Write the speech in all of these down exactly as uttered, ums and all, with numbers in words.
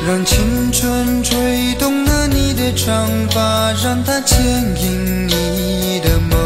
让青春吹动了你的长发，让它牵引你的梦。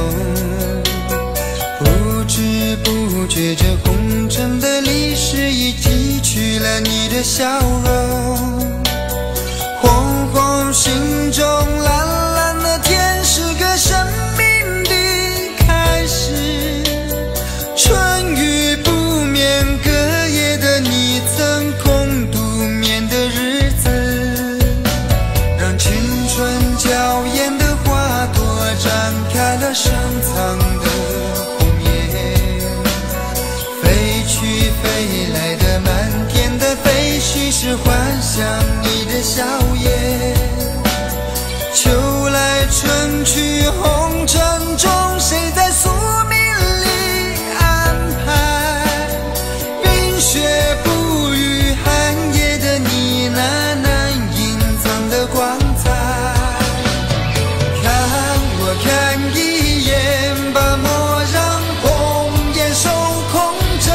不知不觉，这红尘的历史已记取了你的笑容。惶惶心中，蓝蓝的天是个生命的开始。春雨不眠，隔夜的你曾空独眠的日子，让青春娇艳的花朵展开了深藏的红叶。飞去飞来的满天的飞絮，是幻想你的笑颜。秋来春去，红尘中谁在宿命里安排？冰雪不语，寒夜的你那难隐藏的光彩。看我看一眼，把莫让红颜守空枕。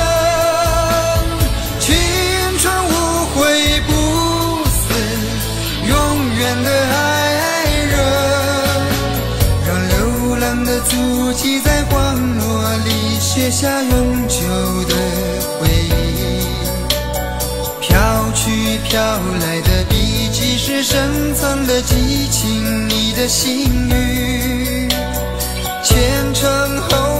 青春无悔不死，永远的爱人。让流浪的足迹在荒漠里写下永久的回忆。飘去飘来的笔迹，是深藏的激情，你的心语。前尘后